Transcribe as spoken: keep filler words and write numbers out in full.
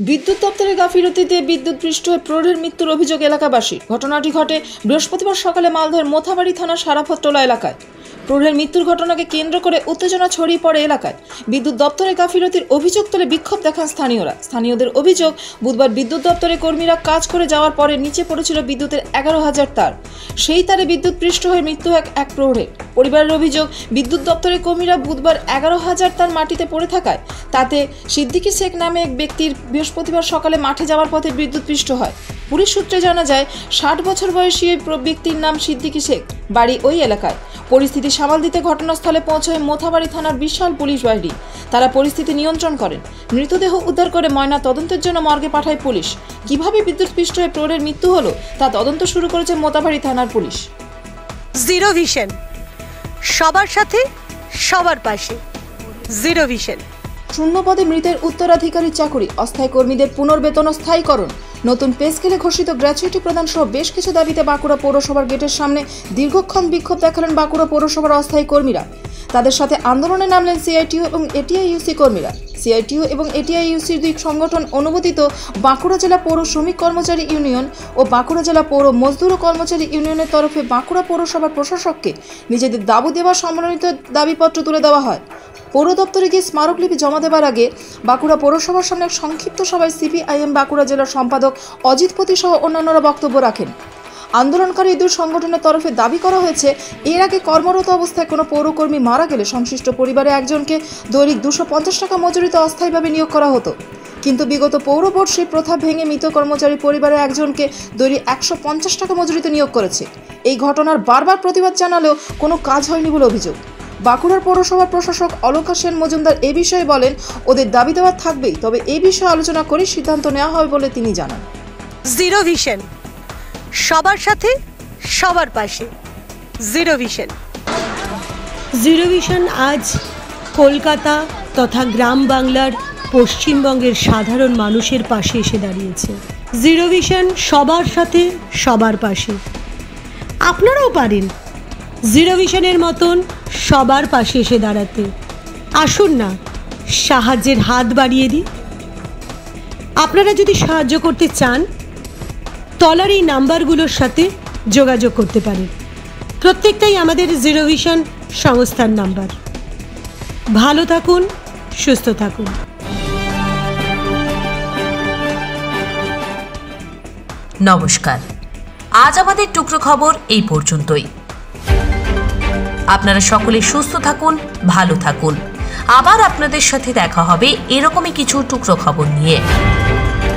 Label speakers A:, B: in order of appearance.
A: বিদ্যুৎ দপ্তরে গাফিলতিতে বিদ্যুৎ পৃষ্ঠ হয়ে প্রৌঢ়ের মৃত্যুর অভিযোগ এলাকাবাসী। ঘটনাটি ঘটে বৃহস্পতিবার সকালে মালদহের মোথাবাড়ি থানার সারাফতটোলা এলাকায়। প্রৌঢ়ের মৃত্যুর ঘটনাকে কেন্দ্র করে উত্তেজনা ছড়িয়ে পড়ে এলাকায়। বিদ্যুৎ দপ্তরে গাফিলতির অভিযোগ তুলে বিক্ষোভ দেখান স্থানীয়রা। স্থানীয়দের অভিযোগ, বুধবার বিদ্যুৎ দপ্তরে কর্মীরা কাজ করে যাওয়ার পরে নিচে পড়েছিল বিদ্যুতের এগারো হাজার তার। সেই তারে বিদ্যুৎ পৃষ্ঠ হয়ে মৃত্যু এক এক প্রৌঢ়ের। পরিবারের অভিযোগ, বিদ্যুৎ দপ্তরের কর্মীরা বুধবার এগারো হাজার তার মাটিতে পড়ে থাকায় তাতে সিদ্দিকী শেখ নামে এক ব্যক্তির বৃহস্পতিবার সকালে মাঠে যাওয়ার পথে বিদ্যুৎ পৃষ্ঠ হয়। পুলিশ সূত্রে জানা যায়, ষাট বছর বয়সী এই ব্যক্তির নাম সিদ্দিকী শেখ, বাড়ি ওই এলাকায়। পরিস্থিতি সামাল দিতে ঘটনাস্থলে পৌঁছয় মোথাবাড়ি থানার বিশাল পুলিশ বাহিনী। তারা পরিস্থিতি নিয়ন্ত্রণ করেন। মৃতদেহ উদ্ধার করে ময়না তদন্তের জন্য মর্গে পাঠায় পুলিশ। কিভাবে বিদ্যুৎ পৃষ্ঠ হয়ে প্রৌঢ়ের মৃত্যু হলো তা তদন্ত শুরু করেছে মোথাবাড়ি থানার পুলিশ।
B: জিরো ভিশন, সবার সাথে সবার পাশে। Zero vision.
A: শূন্য পদে মৃতের উত্তরাধিকারী চাকুরি, অস্থায়ী কর্মীদের পুনর্বেতন ও স্থায়ীকরণ, নতুন পে স্কেলে ঘোষিত গ্র্যাচুইটি প্রদান সহ বেশ কিছু দাবিতে বাঁকুড়া পৌরসভার গেটের সামনে দীর্ঘক্ষণ বিক্ষোভ দেখালেন বাঁকুড়া পৌরসভার অস্থায়ী কর্মীরা। তাদের সাথে আন্দোলনে নামলেন সিআইটিইউ এবং এটিআইইউসি কর্মীরা। সিআইটিইউ এবং এটিআইইউসির দুই সংগঠন অনুমোদিত বাঁকুড়া জেলা পৌর শ্রমিক কর্মচারী ইউনিয়ন ও বাঁকুড়া জেলা পৌর মজদুর ও কর্মচারী ইউনিয়নের তরফে বাঁকুড়া পৌরসভার প্রশাসককে নিজেদের দাবি দেওয়া সম্মানিত দাবিপত্র তুলে দেওয়া হয়। পৌর দপ্তরে গিয়ে স্মারকলিপি জমা দেওয়ার আগে বাঁকুড়া পৌরসভার সামনে সংক্ষিপ্ত সভায় সিপিআইএম বাঁকুড়া জেলার সম্পাদক অজিত পতি সহ অন্যান্যরা বক্তব্য রাখেন। আন্দোলনকারী দুই সংগঠনের তরফে দাবি করা হয়েছে, এর আগে কর্মরত অবস্থায় কোনো পৌরকর্মী মারা গেলে সংশ্লিষ্ট পরিবারে একজনকে দৈনিক দুশো পঞ্চাশ টাকা মজুরিতে অস্থায়ীভাবে নিয়োগ করা হতো। কিন্তু বিগত পৌর বোর্ড সেই প্রথা ভেঙে মৃত কর্মচারী পরিবারে একজনকে দৈনিক একশো পঞ্চাশ টাকা মজুরিতে নিয়োগ করেছে। এই ঘটনার বারবার প্রতিবাদ জানালেও কোনো কাজ হয়নি বলে অভিযোগ। বাঁকুড়ার পৌরসভার প্রশাসক অলকা সেন মজুমদার এ বিষয়ে বলেন, ওদের দাবি দেওয়া থাকবেই, তবে এই বিষয়ে আলোচনা করে সিদ্ধান্ত নেওয়া হবে বলে তিনি জানান।
B: জিরো ভিশন, সবার সাথে সবার পাশে। Zero vision. জিরো ভিশন আজ কলকাতা তথা গ্রাম বাংলার পশ্চিমবঙ্গের সাধারণ মানুষের পাশে এসে দাঁড়িয়েছে। জিরো ভিশন সবার সাথে সবার পাশে। আপনারাও পারেন জিরো ভিশনের মতন সবার পাশে এসে দাঁড়াতে। আসুন না, সাহায্যের হাত বাড়িয়ে দিই। আপনারা যদি সাহায্য করতে চান, তলার এই নাম্বারগুলোর সাথে যোগাযোগ করতে পারেন। প্রত্যেকটাই আমাদের জিরো ভিশন সংস্থার নাম্বার। ভালো থাকুন, সুস্থ থাকুন।
C: নমস্কার, আজ আমাদের টুকরো খবর এই পর্যন্তই। আপনারা সকলে সুস্থ থাকুন, ভালো থাকুন। আবার আপনাদের সাথে দেখা হবে এরকমই কিছু টুকরো খবর নিয়ে।